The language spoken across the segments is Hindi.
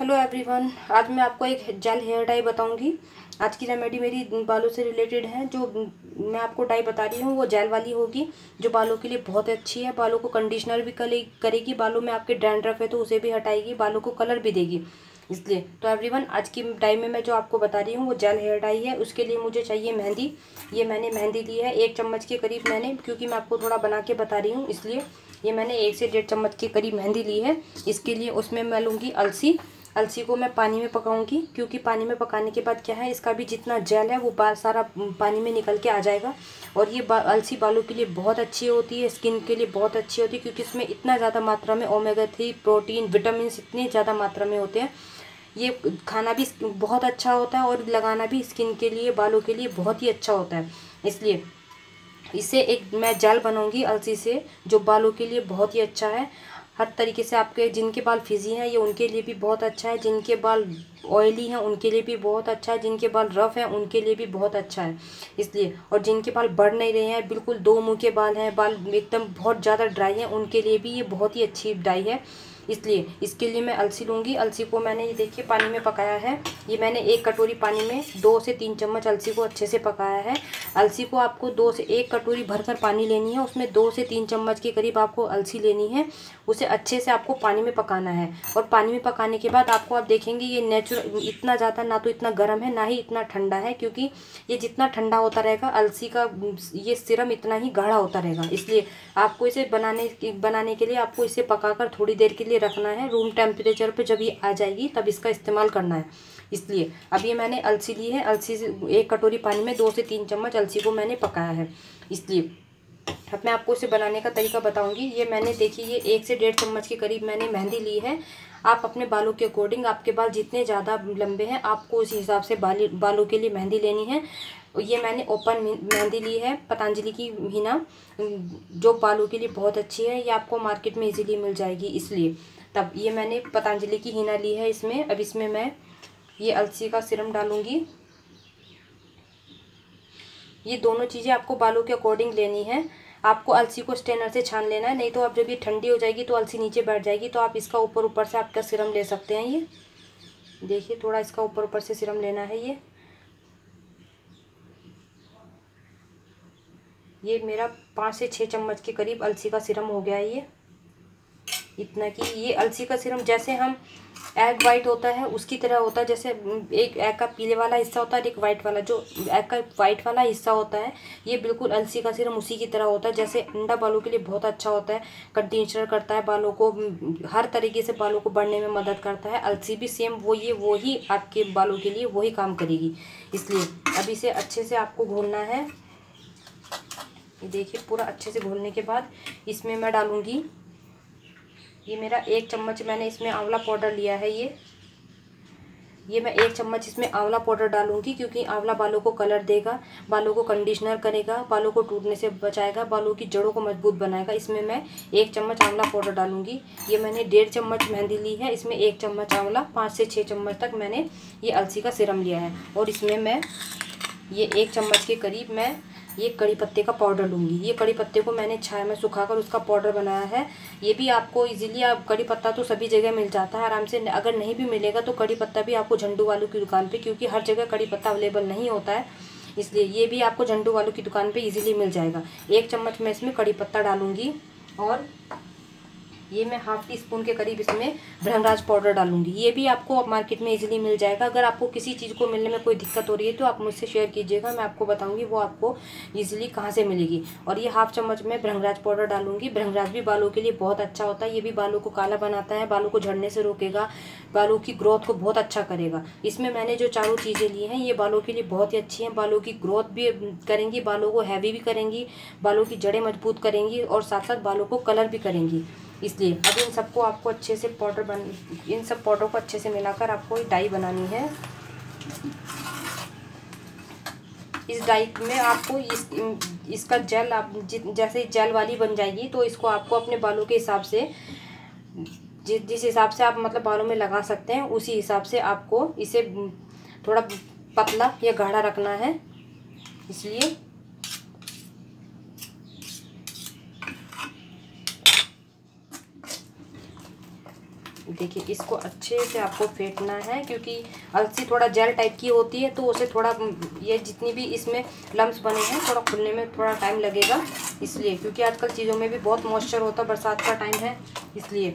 हेलो एवरीवन, आज मैं आपको एक जेल हेयर डाई बताऊंगी। आज की रेमेडी मेरी बालों से रिलेटेड है। जो मैं आपको डाई बता रही हूँ वो जेल वाली होगी, जो बालों के लिए बहुत अच्छी है। बालों को कंडीशनर भी करेगी, बालों में आपके डैंड्रफ है तो उसे भी हटाएगी, बालों को कलर भी देगी। इसलिए तो एवरीवन, आज की डाई में मैं जो आपको बता रही हूँ वो जेल हेयर डाई है। उसके लिए मुझे चाहिए मेहंदी। ये मैंने मेहंदी ली है 1 चम्मच के करीब मैंने, क्योंकि मैं आपको थोड़ा बना के बता रही हूँ इसलिए ये मैंने 1 से 1.5 चम्मच के करीब मेहंदी ली है। इसके लिए उसमें मैं लूँगी अलसी। अलसी को मैं पानी में पकाऊंगी, क्योंकि पानी में पकाने के बाद क्या है, इसका भी जितना जेल है वो सारा पानी में निकल के आ जाएगा। और ये अलसी बालों के लिए बहुत अच्छी होती है, स्किन के लिए बहुत अच्छी होती है, क्योंकि इसमें इतना ज़्यादा मात्रा में ओमेगा 3 प्रोटीन विटामिन इतनी ज़्यादा मात्रा में होते हैं। ये खाना भी बहुत अच्छा होता है और लगाना भी स्किन के लिए, बालों के लिए बहुत ही अच्छा होता है। इसलिए इससे एक मैं जेल बनाऊंगी अलसी से, जो बालों के लिए बहुत ही अच्छा है। हर तरीके से आपके जिनके बाल फिजी हैं ये उनके लिए भी बहुत अच्छा है, जिनके बाल ऑयली हैं उनके लिए भी बहुत अच्छा है, जिनके बाल रफ हैं उनके लिए भी बहुत अच्छा है। इसलिए और जिनके बाल बढ़ नहीं रहे हैं, बिल्कुल 2 मुंह के बाल हैं, बाल एकदम बहुत ज़्यादा ड्राई हैं, उनके लिए भी ये बहुत ही अच्छी डाई है। इसलिए इसके लिए मैं अलसी लूँगी। अलसी को मैंने ये देखिए पानी में पकाया है। ये मैंने 1 कटोरी पानी में 2 से 3 चम्मच अलसी को अच्छे से पकाया है। अलसी को आपको 2 से 1 कटोरी भरकर पानी लेनी है, उसमें 2 से 3 चम्मच के करीब आपको अलसी लेनी है। उसे अच्छे से आपको पानी में पकाना है। और पानी में पकाने के बाद आपको आप देखेंगे ये नेचुरल इतना ज़्यादा ना तो इतना गर्म है ना ही इतना ठंडा है, क्योंकि ये जितना ठंडा होता रहेगा अलसी का ये सिरम इतना ही गाढ़ा होता रहेगा। इसलिए आपको इसे बनाने के लिए आपको इसे पकाकर थोड़ी देर के लिए रखना है। रूम टेम्परेचर पे जब ये आ जाएगी तब इसका इस्तेमाल करना है। इसलिए अब ये मैंने अलसी ली है, अलसी से 1 कटोरी पानी में 2 से 3 चम्मच अलसी को मैंने पकाया है। इसलिए अब मैं आपको इसे बनाने का तरीका बताऊंगी। ये मैंने देखिए ये 1 से 1.5 चम्मच के करीब मैंने मेहंदी ली है। आप अपने बालों के अकॉर्डिंग, आपके बाल जितने ज़्यादा लंबे हैं आपको उसी हिसाब से बालों के लिए मेहंदी लेनी है। ये मैंने ओपन मेहंदी ली है, पतंजलि की हीना, जो बालों के लिए बहुत अच्छी है। ये आपको मार्केट में इजीली मिल जाएगी। इसलिए तब ये मैंने पतंजलि की हीना ली है इसमें। अब इसमें मैं ये अलसी का सिरम डालूंगी। ये दोनों चीज़ें आपको बालों के अकॉर्डिंग लेनी है। आपको अलसी को स्ट्रेनर से छान लेना है, नहीं तो आप जब ये ठंडी हो जाएगी तो अलसी नीचे बैठ जाएगी, तो आप इसका ऊपर ऊपर से आपका सिरम ले सकते हैं। ये देखिए थोड़ा इसका ऊपर ऊपर से सिरम लेना है। ये मेरा 5 से 6 चम्मच के करीब अलसी का सिरम हो गया है। ये इतना कि ये अलसी का सिरम जैसे हम एग वाइट होता है उसकी तरह होता है। जैसे एक एग का पीले वाला हिस्सा होता है और एक वाइट वाला, जो एग का वाइट वाला हिस्सा होता है ये बिल्कुल अलसी का सिरम उसी की तरह होता है। जैसे अंडा बालों के लिए बहुत अच्छा होता है, कंडीशनर करता है बालों को, हर तरीके से बालों को बढ़ने में मदद करता है। अलसी भी सेम वो ही आपके बालों के लिए वही काम करेगी। इसलिए अब इसे अच्छे से आपको घोलना है। ये देखिए पूरा अच्छे से घोलने के बाद इसमें मैं डालूँगी, ये मेरा 1 चम्मच मैंने इसमें आंवला पाउडर लिया है। ये मैं 1 चम्मच इसमें आंवला पाउडर डालूंगी, क्योंकि आंवला बालों को कलर देगा, बालों को कंडीशनर करेगा, बालों को टूटने से बचाएगा, बालों की जड़ों को मजबूत बनाएगा। इसमें मैं 1 चम्मच आंवला पाउडर डालूंगी। ये मैंने 1.5 चम्मच मेहंदी ली है, इसमें 1 चम्मच आंवला, 5 से 6 चम्मच तक मैंने ये अलसी का सिरम लिया है। और इसमें मैं ये 1 चम्मच के करीब मैं ये कड़ी पत्ते का पाउडर लूँगी। ये कड़ी पत्ते को मैंने छाया में सुखाकर उसका पाउडर बनाया है। ये भी आपको इजीली, आप कड़ी पत्ता तो सभी जगह मिल जाता है आराम से। अगर नहीं भी मिलेगा तो कड़ी पत्ता भी आपको झंडू वालों की दुकान पे, क्योंकि हर जगह कड़ी पत्ता अवेलेबल नहीं होता है, इसलिए ये भी आपको झंडू वालों की दुकान पे इजीली मिल जाएगा। 1 चम्मच मैं इसमें कड़ी पत्ता डालूँगी। और ये मैं ½ टी स्पून के करीब इसमें भृंगराज पाउडर डालूंगी। ये भी आपको मार्केट में इजीली मिल जाएगा। अगर आपको किसी चीज़ को मिलने में कोई दिक्कत हो रही है तो आप मुझसे शेयर कीजिएगा, मैं आपको बताऊंगी वो आपको इजीली कहाँ से मिलेगी। और ये ½ चम्मच में भृंगराज पाउडर डालूंगी। भृंगराज भी बालों के लिए बहुत अच्छा होता है, ये भी बालों को काला बनाता है, बालों को झड़ने से रोकेगा, बालों की ग्रोथ को बहुत अच्छा करेगा। इसमें मैंने जो चारों चीज़ें ली हैं ये बालों के लिए बहुत ही अच्छी हैं, बालों की ग्रोथ भी करेंगी, बालों को हैवी भी करेंगी, बालों की जड़ें मजबूत करेंगी और साथ साथ बालों को कलर भी करेंगी। इसलिए अब इन सबको आपको अच्छे से इन सब पाउडर को अच्छे से मिलाकर आपको डाई बनानी है। इस डाई में आपको इसका जेल, आप जैसे जेल वाली बन जाएगी तो इसको आपको अपने बालों के हिसाब से, जिस हिसाब से आप मतलब बालों में लगा सकते हैं उसी हिसाब से आपको इसे थोड़ा पतला या गाढ़ा रखना है। इसलिए देखिए इसको अच्छे से आपको फेंटना है, क्योंकि अलसी थोड़ा जेल टाइप की होती है, तो उसे थोड़ा ये जितनी भी इसमें लम्स बने हैं थोड़ा खुलने में थोड़ा टाइम लगेगा, इसलिए क्योंकि आजकल चीज़ों में भी बहुत मॉइस्चर होता है, बरसात का टाइम है, इसलिए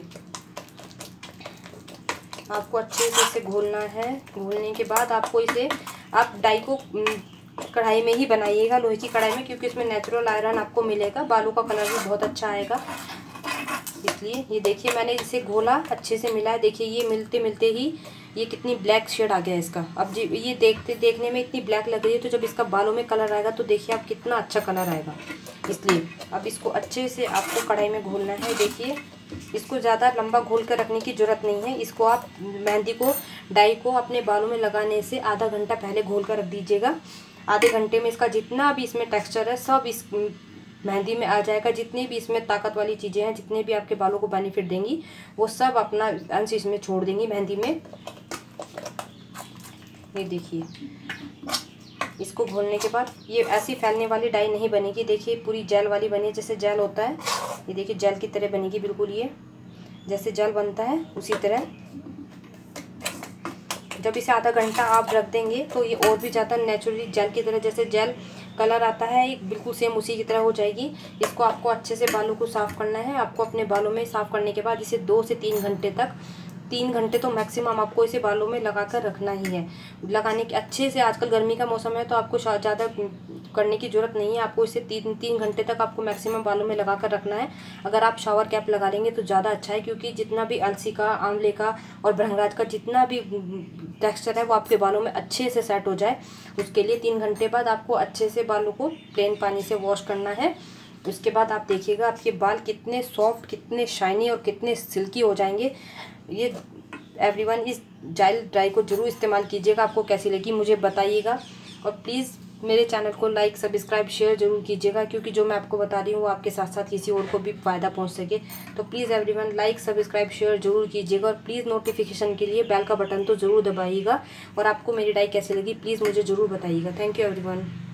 आपको अच्छे से इसे घोलना है। घोलने के बाद आपको इसे आप डाई को कढ़ाई में ही बनाइएगा, लोहे की कढ़ाई में, क्योंकि इसमें नेचुरल आयरन आपको मिलेगा, बालों का कलर भी बहुत अच्छा आएगा, इसलिए। ये देखिए मैंने इसे घोला, अच्छे से मिलाया, देखिए ये मिलते मिलते ही ये कितनी ब्लैक शेड आ गया इसका। अब जी ये देखने में इतनी ब्लैक लग रही है, तो जब इसका बालों में कलर आएगा तो देखिए आप कितना अच्छा कलर आएगा, इसलिए अब इसको अच्छे से आपको कढ़ाई में घोलना है। देखिए इसको ज़्यादा लंबा घोल कर रखने की ज़रूरत नहीं है, इसको आप मेहंदी को डाई को अपने बालों में लगाने से आधा घंटा पहले घोल कर रख दीजिएगा। आधे घंटे में इसका जितना भी इसमें टेक्सचर है सब इस मेहंदी में आ जाएगा, जितनी भी इसमें ताकत वाली चीज़ें हैं, जितने भी आपके बालों को बेनिफिट देंगी, वो सब अपना अंश इसमें छोड़ देंगी मेहंदी में। ये देखिए इसको घोलने के बाद ये ऐसी फैलने वाली डाई नहीं बनेगी, देखिए पूरी जेल वाली बनी, जैसे जेल होता है, ये देखिए जेल की तरह बनेगी बिल्कुल, ये जैसे जेल बनता है उसी तरह। जब इसे आधा घंटा आप रख देंगे तो ये और भी ज़्यादा नेचुरली जेल की तरह, जैसे जेल कलर आता है एक बिल्कुल सेम उसी की तरह हो जाएगी। इसको आपको अच्छे से बालों को साफ़ करना है। आपको अपने बालों में साफ़ करने के बाद इसे 2 से 3 घंटे तक, 3 घंटे तो मैक्सिमम आपको इसे बालों में लगा कर रखना ही है। लगाने के अच्छे से, आजकल गर्मी का मौसम है तो आपको ज़्यादा करने की ज़रूरत नहीं है, आपको इसे 3 घंटे तक आपको मैक्सिमम बालों में लगा कर रखना है। अगर आप शावर कैप लगा लेंगे तो ज़्यादा अच्छा है, क्योंकि जितना भी अलसी का, आंवले का और भृंगराज का जितना भी टेक्सचर है वो आपके बालों में अच्छे से सेट हो जाए, उसके लिए 3 घंटे बाद आपको अच्छे से बालों को प्लेन पानी से वॉश करना है। उसके बाद आप देखिएगा आपके बाल कितने सॉफ्ट, कितने शाइनी और कितने सिल्की हो जाएंगे। ये एवरीवन इस जेल ड्राई को ज़रूर इस्तेमाल कीजिएगा, आपको कैसी लगी मुझे बताइएगा, और प्लीज़ मेरे चैनल को लाइक, सब्सक्राइब, शेयर ज़रूर कीजिएगा, क्योंकि जो मैं आपको बता रही हूँ वो आपके साथ साथ किसी और को भी फ़ायदा पहुँच सके। तो please everyone like, subscribe, share ज़रूर कीजिएगा, और प्लीज़ नोटिफिकेशन के लिए बेल का बटन तो ज़रूर दबाइएगा, और आपको मेरी डाई कैसी लगी प्लीज़ मुझे ज़रूर बताइएगा। Thank you everyone.